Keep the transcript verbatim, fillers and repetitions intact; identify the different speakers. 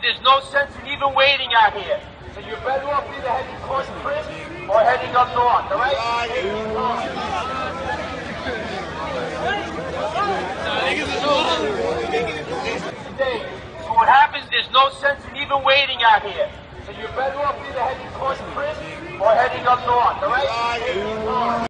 Speaker 1: there's no sense in even waiting out here. So you're better off either heading towards Chris or heading up north, all right? So what happens, there's no sense in even waiting out here. So you're better off either heading towards Chris or heading up north, all right?